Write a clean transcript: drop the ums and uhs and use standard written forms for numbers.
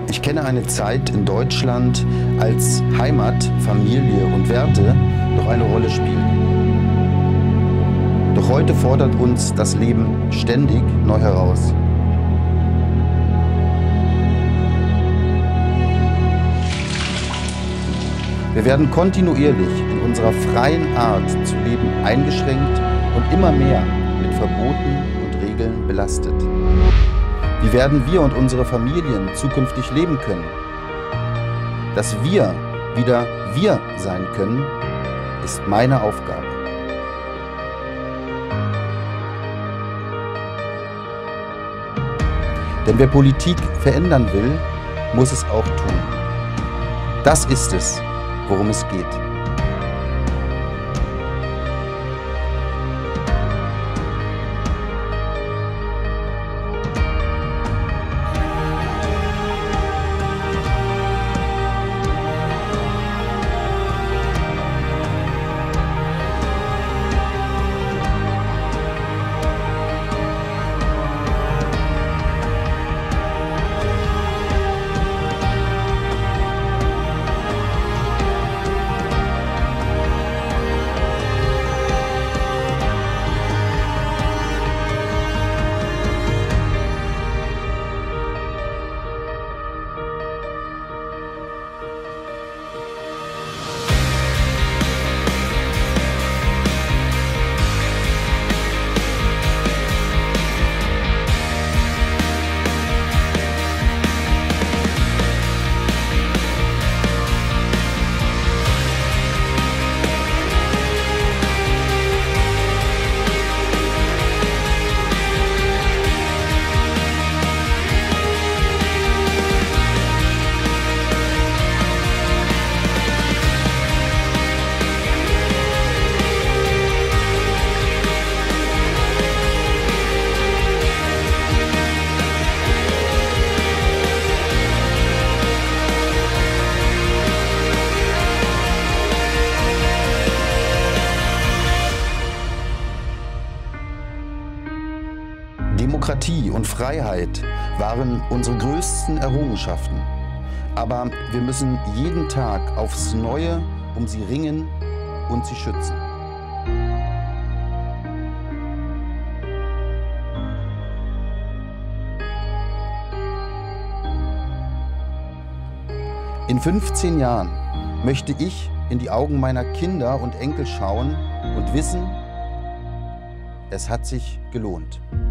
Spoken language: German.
Ich kenne eine Zeit in Deutschland, als Heimat, Familie und Werte noch eine Rolle spielen. Doch heute fordert uns das Leben ständig neu heraus. Wir werden kontinuierlich in unserer freien Art zu leben eingeschränkt und immer mehr mit Verboten und Regeln belastet. Wie werden wir und unsere Familien zukünftig leben können? Dass wir wieder wir sein können, ist meine Aufgabe. Denn wer Politik verändern will, muss es auch tun. Das ist es, worum es geht. Demokratie und Freiheit waren unsere größten Errungenschaften. Aber wir müssen jeden Tag aufs Neue um sie ringen und sie schützen. In 15 Jahren möchte ich in die Augen meiner Kinder und Enkel schauen und wissen, es hat sich gelohnt.